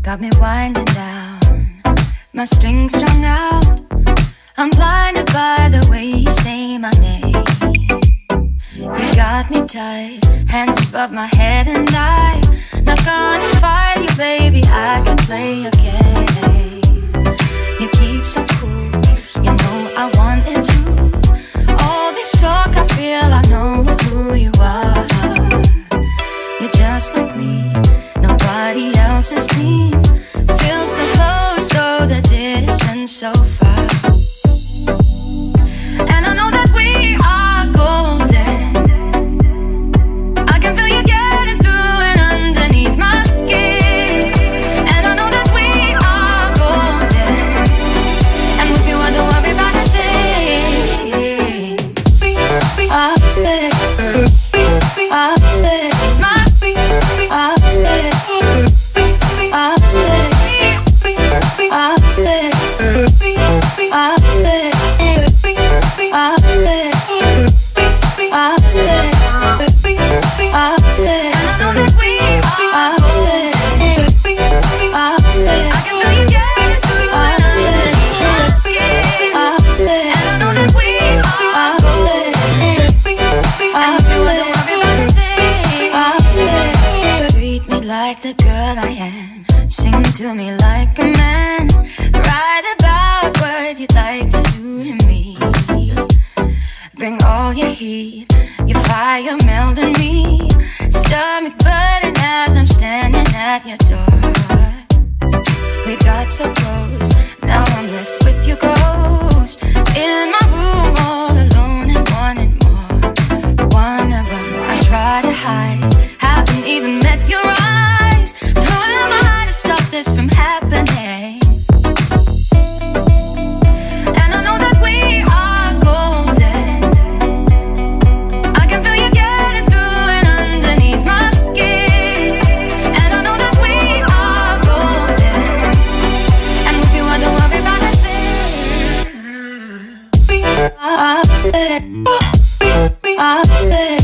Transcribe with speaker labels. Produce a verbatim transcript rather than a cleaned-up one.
Speaker 1: got me winding down, my strings strung out. I'm blinded by the way you say my name. You got me tight, hands above my head, and I not gonna fight you, baby. I can play your game. You keep so cool, you know I want it too. All this talk, I feel I know who you are. You're just like me, nobody else has been. Feel so close, so the distance so far. And I know that we are golden. I can feel you getting through and underneath my skin. And I know that we are golden. And with you I don't worry about a thing. We, we are lit. We, we are lit. My, we, we are lit. We, we are lit. We, we are lit. We, we are lit. We, we are lit. We, we are lit. We, we are lit. And I know that we are lit. We, we are lit. I can feel you getting through and underneath my skin. And I know that we are lit. We, we are lit. And with you I don't worry about a thing. Treat me like the girl I am. Sing to me like a man. Write about what you'd like to do to me. Bring all your heat, your fire melting me. Stomach burning as I'm standing at your door. We got so close, now I'm left with your ghost. In my room all alone and wanting more. Wanna run, I try to hide, haven't even met your eyes. Who am I to stop this from happening? And I know that we are golden. I can feel you getting through and underneath my skin. And I know that we are golden. And with you I don't worry about a thing. We are lit. We, we are lit.